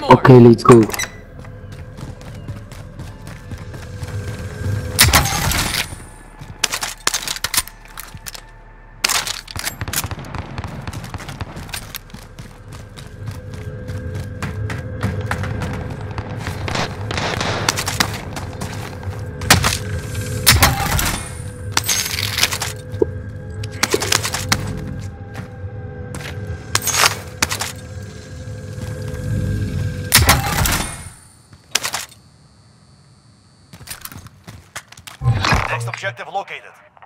more. Okay, let's go. Next objective located.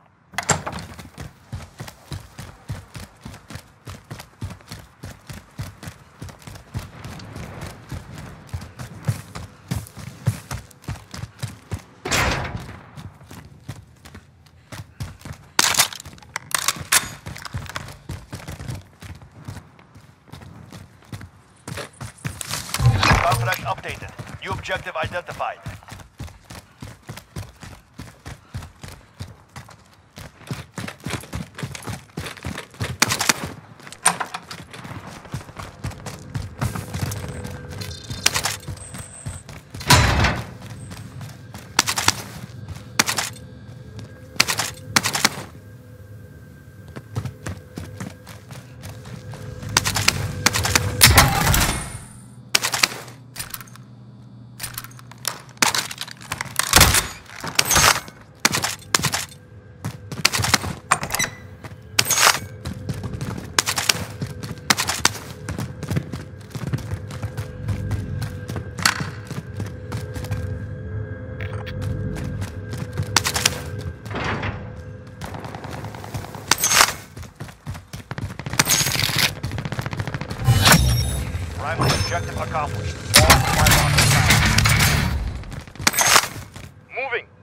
Contract updated. New objective identified. Primary objective accomplished. All supply boxes found. Moving.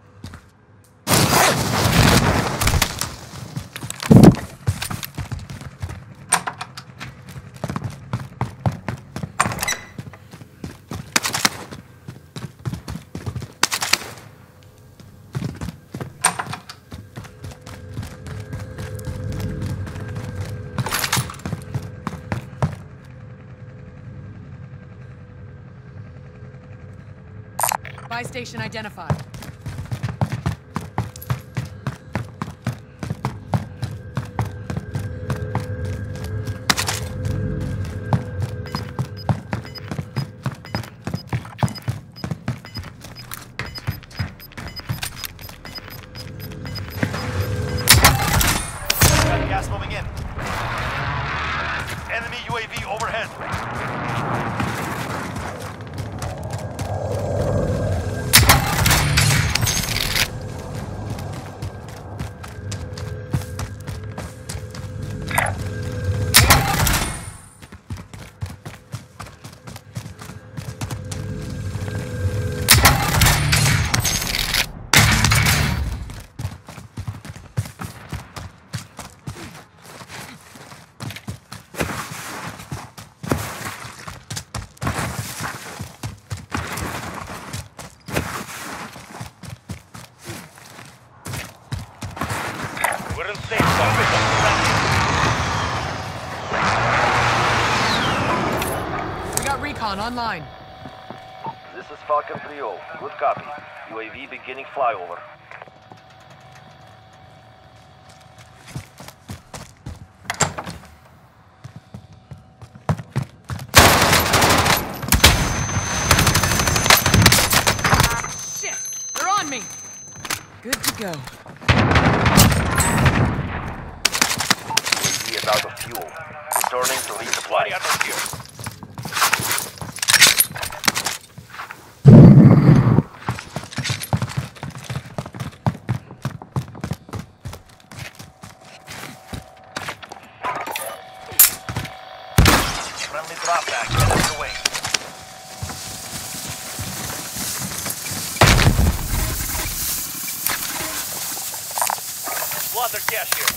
Buy station identified. Got gas moving in. Enemy UAV overhead. We're in safe zone. We got recon online. This is Falcon 3-0. Good copy. UAV beginning flyover. Shit! They're on me! Good to go. UAV is out of fuel. Returning to resupply. Friendly drop back headed your way. Slaughter cash here.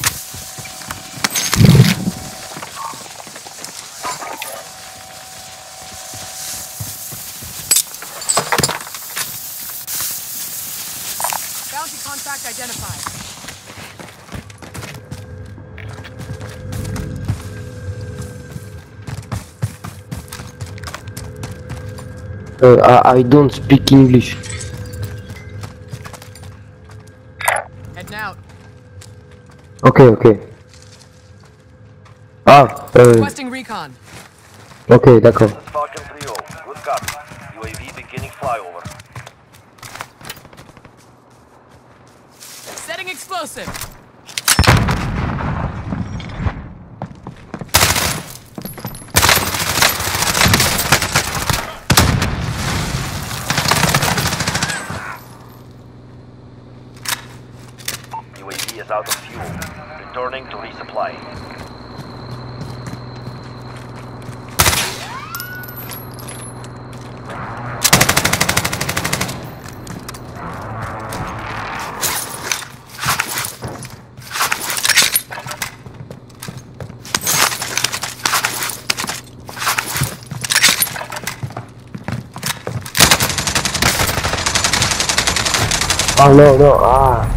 Bounty contract identified. I don't speak English. Heading out. Ok. Ah, Requesting recon. ok, d'accord. This is Falcon 3-0. Good copy. UAV beginning flyover. Setting explosive. UAV is out of fuel. Returning to resupply. Ah, no, ah.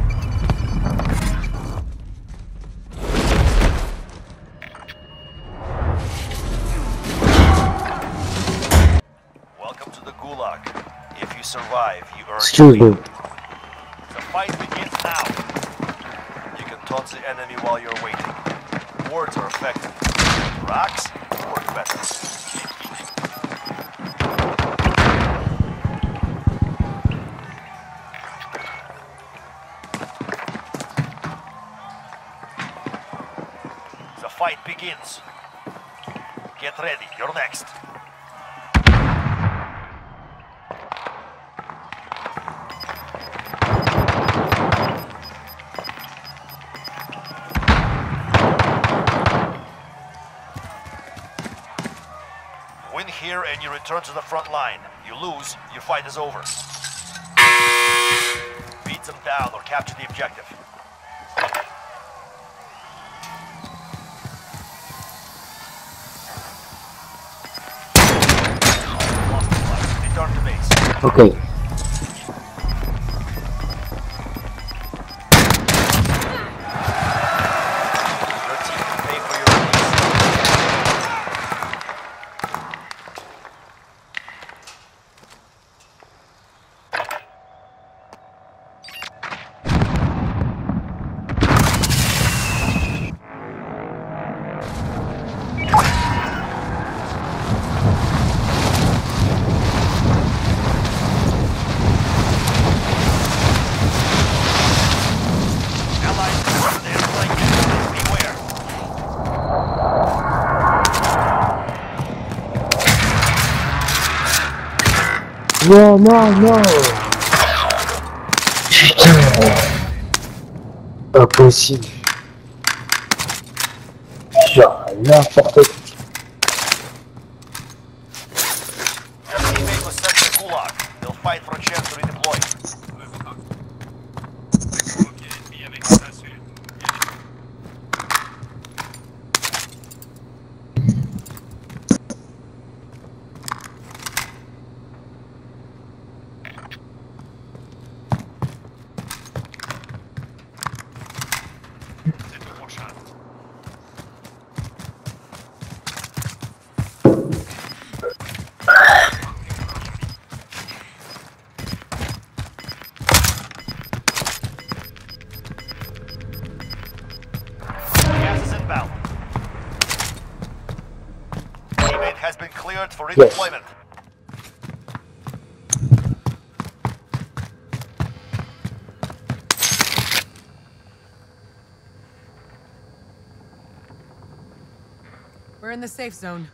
Welcome to the Gulag. If you survive, you earn Excuse me. freedom. The fight begins now. You can taunt the enemy while you're waiting. Words are effective. Rocks work better. The fight begins. Get ready, you're next. Win here and you return to the front line. You lose, your fight is over. Beat them down or capture the objective. Lost the fight. Return to base. Ok. Your team can pay for your release. Allies, they're flanking. Beware. Non. Putain. Impossible. Genre, n'importe quoi. Your teammate was sent to Gulag. They'll fight for a chance to redeploy. Gas is inbound. Teammate has been cleared for Yes. redeployment. We're in the safe zone.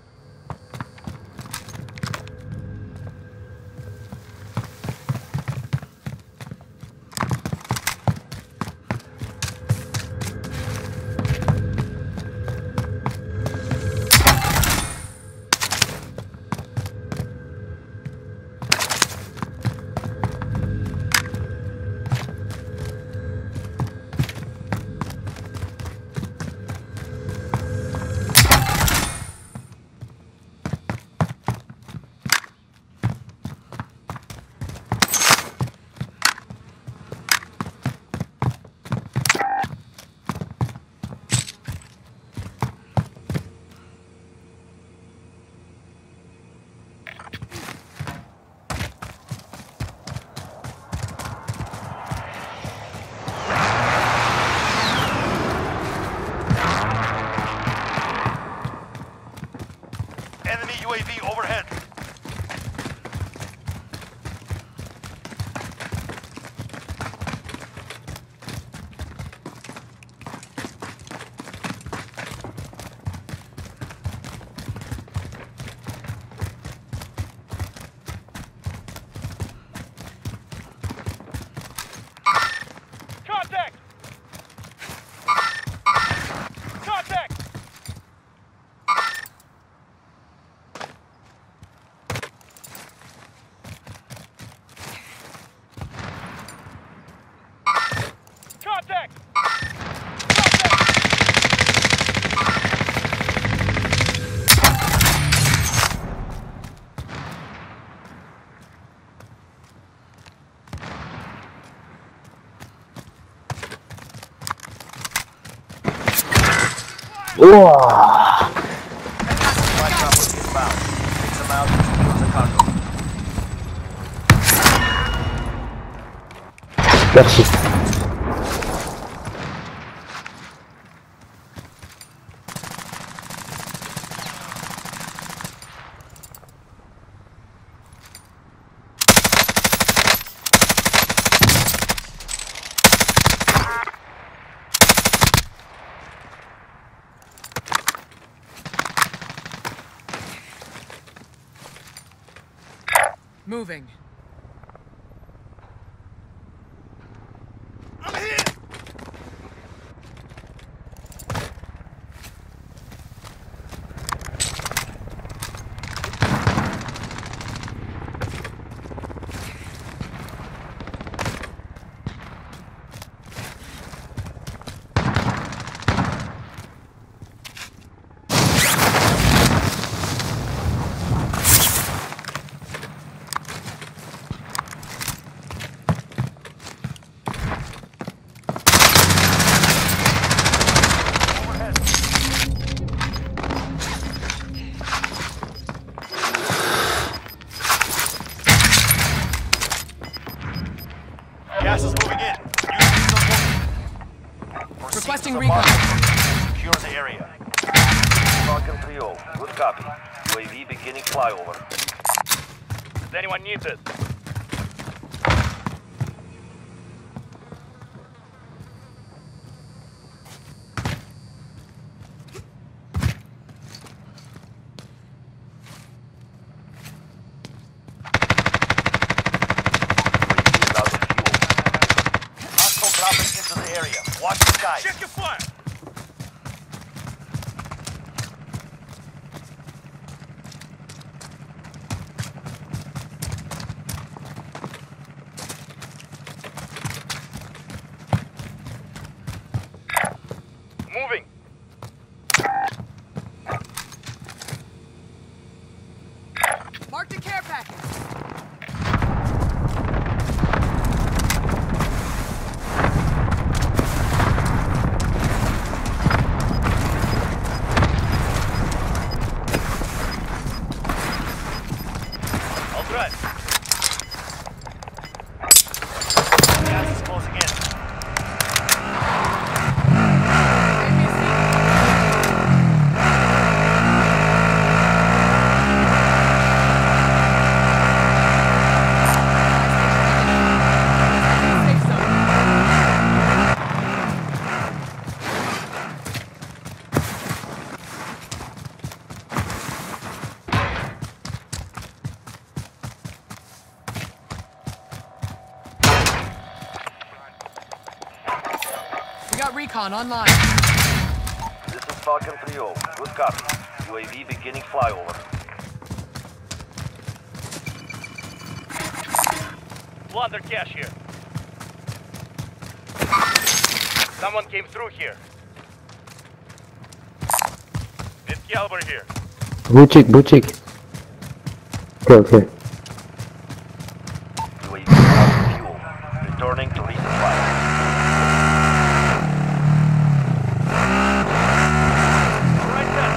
UAV overhead. Contact! Contact! Contact! Wow. Black choppers inbound. Take them out and secure the cargo. Merci. Moving. I'm here! Gas is moving in. Proceed Requesting to the recon. marker. Secure the area. Falcon 3-0. Good copy. UAV beginning flyover. Does anyone need this? UAV is out of fuel. Hostile dropping into the area. Watch the skies. Check your fire! Moving! Marked a care package. I'll drive. Gas is closing in. Safe zone. We got recon online. This is Falcon 3-0. Good copy. UAV beginning flyover. Plunder cache here. Someone came through here. It's Caliber here. Boutique. Okay. UAV out of fuel. Returning to resupply. Right there.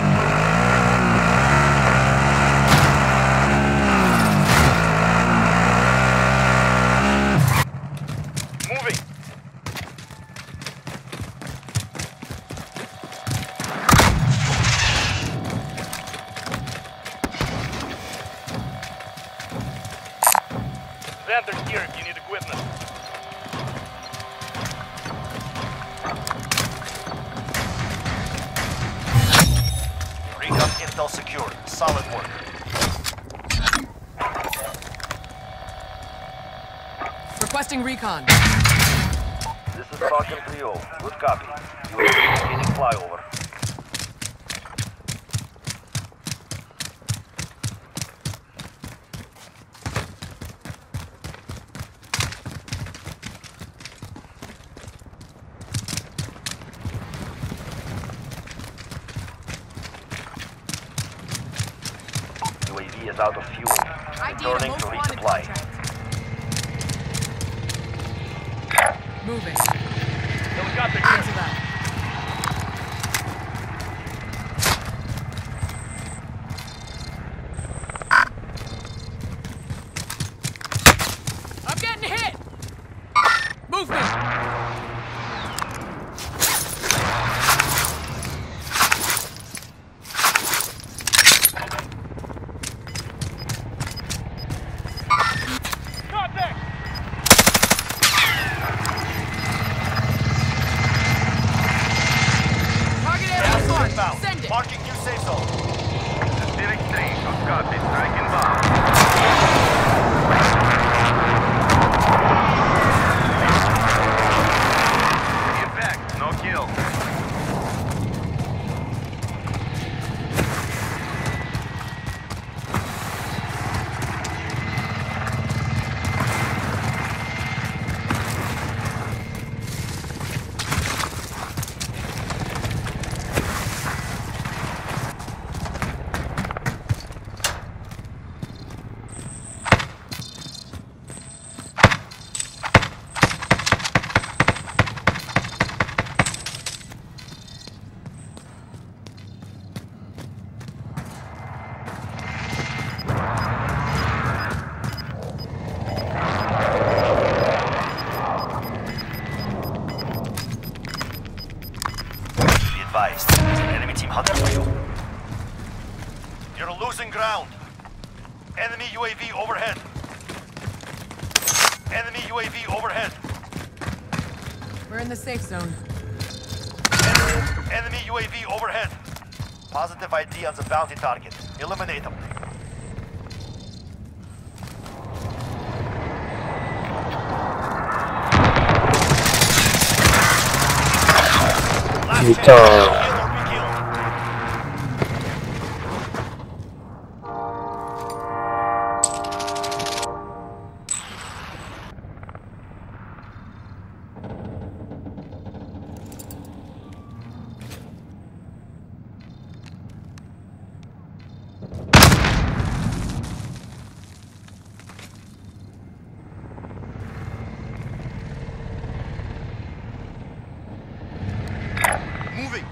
Moving. got intel secured. Solid work. Requesting recon. This is Falcon 3-0. Good copy. UAV beginning flyover. UAV is out of fuel. ID Returning most to wanted resupply. contract. Moving. Helicopter Cancel here. that. I'm getting hit! Movement! Contact! Target Gas area is marked. inbound. Send it. Marking new safe zone. Pacific 3, good copy. Strike inbound. Get back. No kill. Be advised. There's an enemy team hunting for you. You're losing ground. Enemy UAV overhead. Enemy UAV overhead. We're in the safe zone. Enemy UAV overhead. Positive ID on the bounty target. Eliminate them. Last chance. Putain. Kill or be killed. Moving.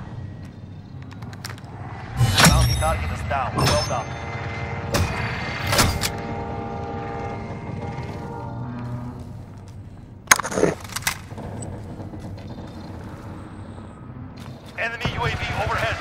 Bounty target is down. Well done. Enemy UAV overhead.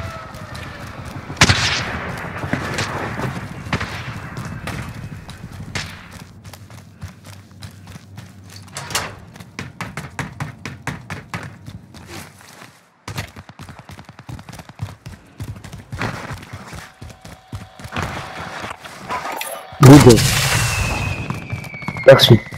Good day. Merci.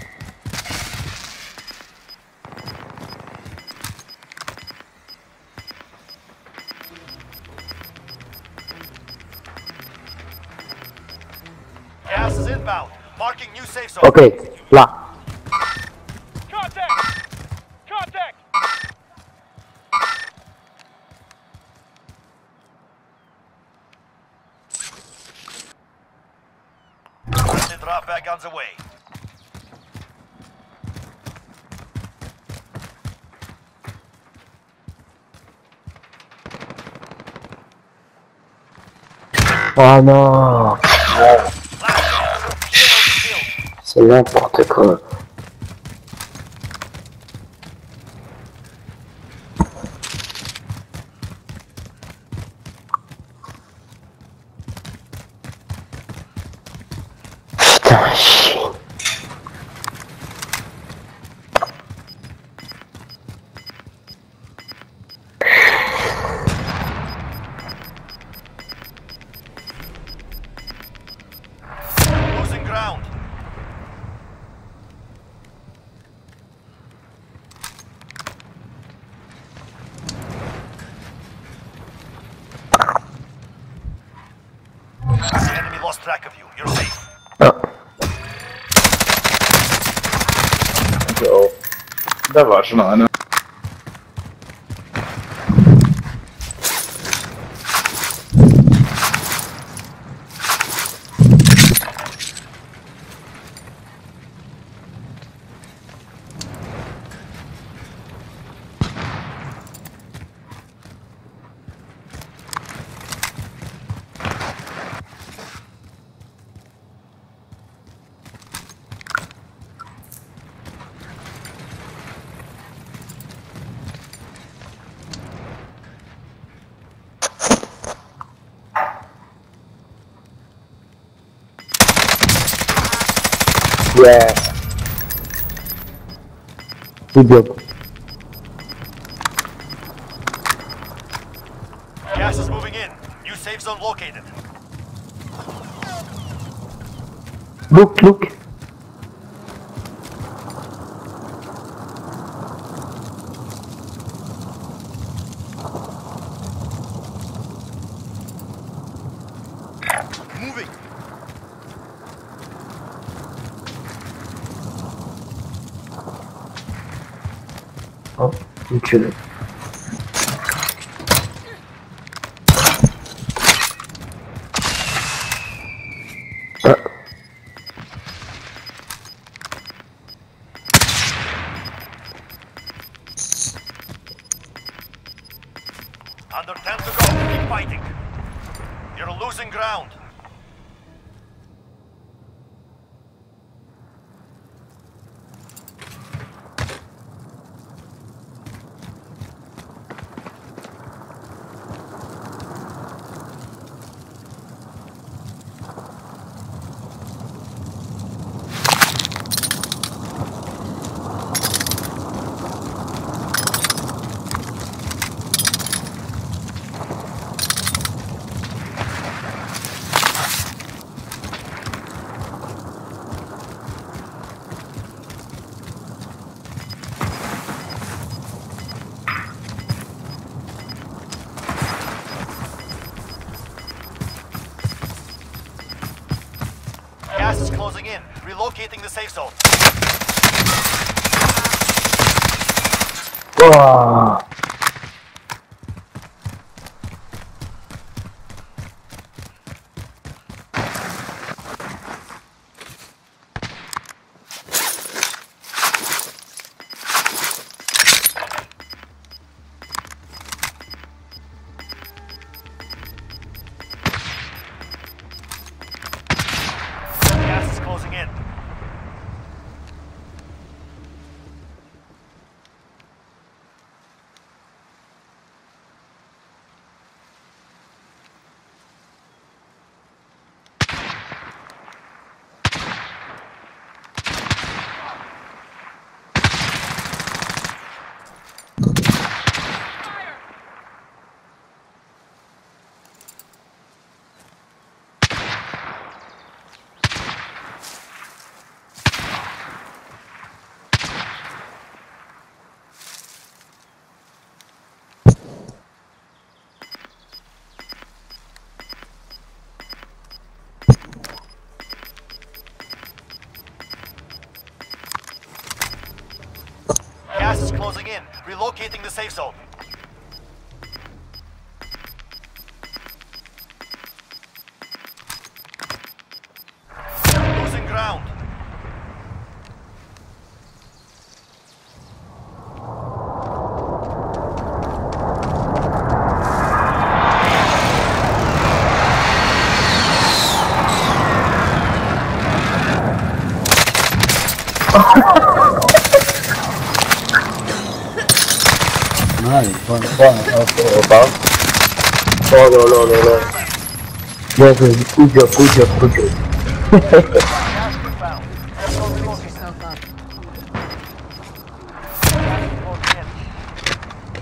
Gas is inbound. Marking new safe zone. Ok, là. Contact! Contact! Friendly drop bag on the way. Oh non. Last chance. Kill or be killed. C'est n'importe quoi. Putain, chien. lost track of you. You're safe. Jo. Da war schon einer. Yeah. Good job. Gas is moving in. New safe zone located. Look, look. Moving. Oh, literally. Under 10 to go. Keep fighting. You're losing ground. Gas is closing in. Relocating the safe zone. Wow. Gas is closing in. Gas is closing in. Relocating the safe zone. Losing ground. Nice. One. Okay, above. Oh, no. Yes, good job. Gas inbound. Also relocating. Yourself up. Gas is closing in.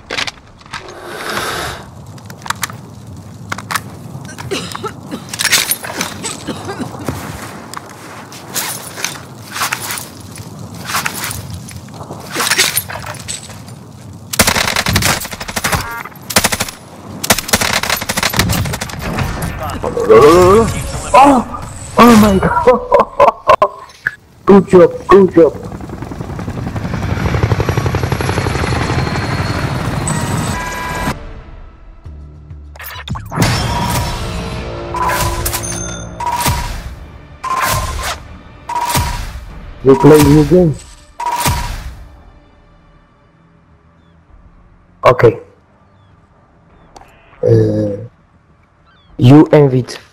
Oh! Oh my god! Good job, good job. We play new game. Okay. You invite.